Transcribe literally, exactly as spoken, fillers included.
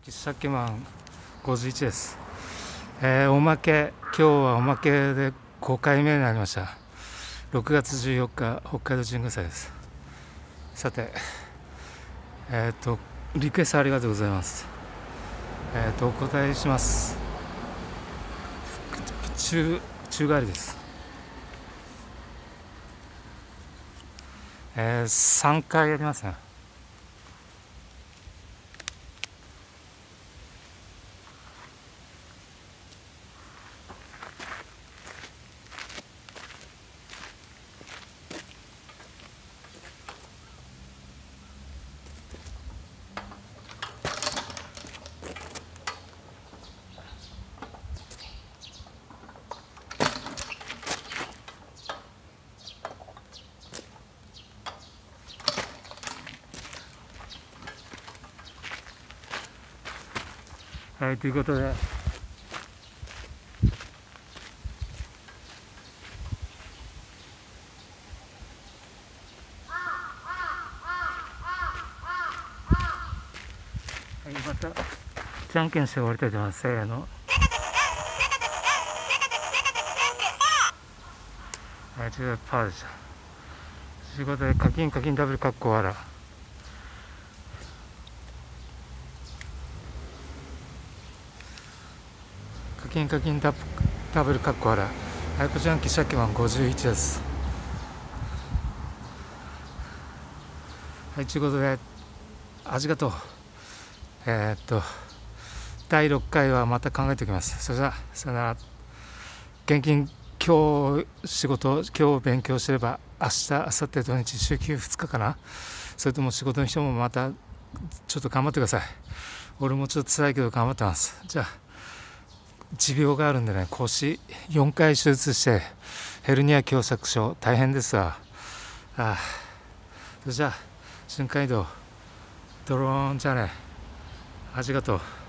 シャケマンごじゅういちです。えー、おまけ、今日はおまけでごかいめになりました。ろくがつじゅうよっか、北海道神宮祭です。さて、えっ、ー、と、リクエストありがとうございます。えっ、ー、と、お答えします。宙、宙返りです。えー、さんかいやりますね。はい、ということで、はい、またじゃんけんして終わりたいと思います。せーの。はい、違う、パーでした。ということで、課金課金ダブルカッコ笑。課金課金ダブダブルカッコ笑。はい、こちらの記者機マンごじゅういちです。はい、ということで、ありがとう。えー、っと、だいろっかいはまた考えておきます。それじゃあ、さよなら。現金、今日仕事、今日勉強すれば、明日、明後日土日、週休ふつかかな。それとも仕事の人もまた、ちょっと頑張ってください。俺もちょっと辛いけど頑張ってます。じゃあ、持病があるんでね、腰よんかい手術して、ヘルニア狭窄症、大変ですわ。ああ、それじゃあ、瞬間移動、ドローンじゃね、ありがとう。